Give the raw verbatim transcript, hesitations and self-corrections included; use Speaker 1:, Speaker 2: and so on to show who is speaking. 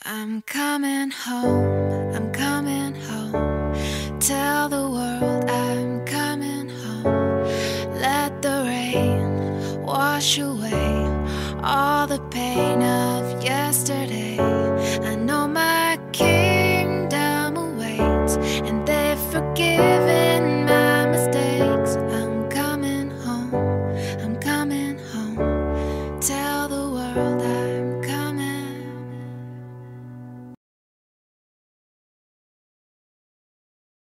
Speaker 1: I'm coming home, I'm coming home. Tell the world I'm coming home. Let the rain wash away all the pain of yesterday. I know my kingdom awaits, and they've forgiven my mistakes. I'm coming home, I'm coming home. Tell the world